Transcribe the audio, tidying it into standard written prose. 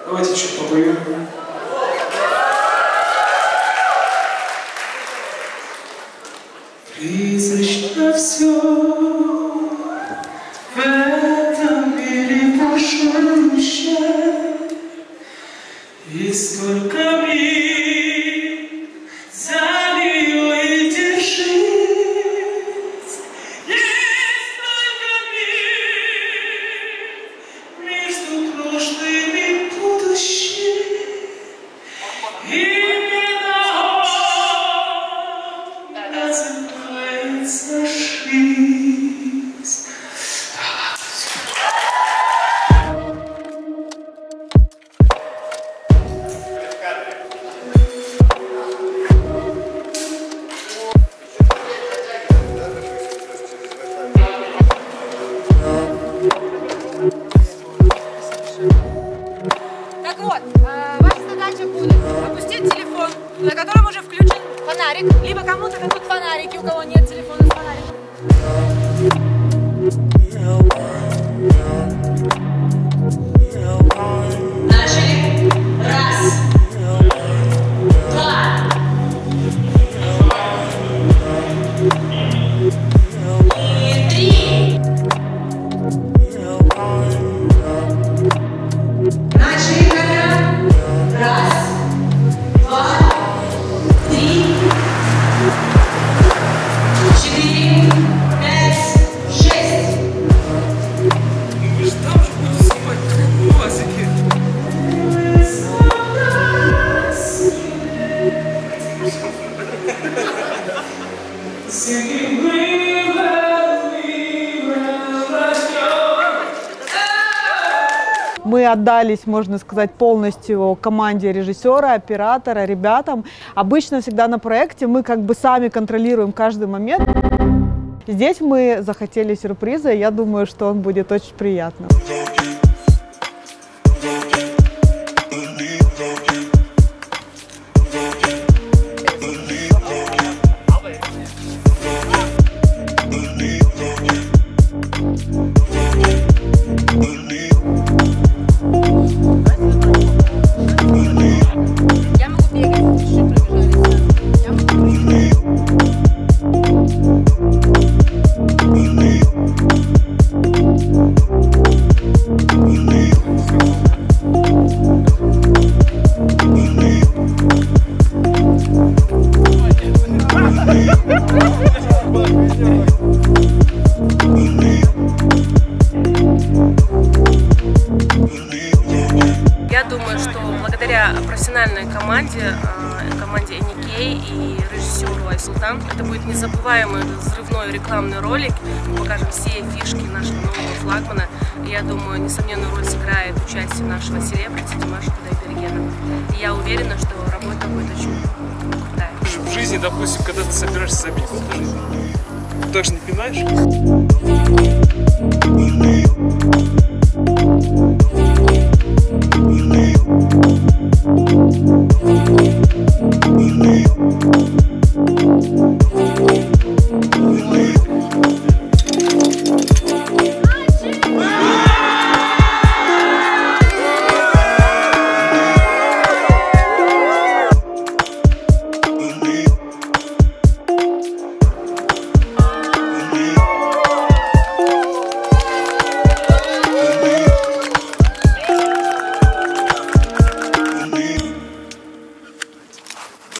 Давайте чуть попоем. Призрачно все в этом мире пушащее, и столько миль за нее и держись. Есть столько миль между прошлым и будущим, и Так вот, ваша задача будет опустить телефон, на котором уже включен фонарик, либо кому-то дадут фонарики, у кого нет телефона с фонариком. Начали. Раз. Два. И три. Начали камера. Раз. Два. Три. 4, 5, 6. Мы же там же будем снимать классики. Мы отдались, можно сказать, полностью команде режиссера, оператора, ребятам. Обычно всегда на проекте мы как бы сами контролируем каждый момент. Здесь мы захотели сюрприза, и я думаю, что он будет очень приятным. Я думаю, что благодаря профессиональной команде Эникей и режиссеру Айсултан, это будет незабываемый взрывной рекламный ролик. Мы покажем все фишки нашего нового флагмана. И я думаю, несомненную роль сыграет участие нашего селебрити Димаша Кудайбергена. И я уверена, что работа будет очень крутая. В жизни, допустим, когда ты собираешься забить гол, ты же не пинаешь?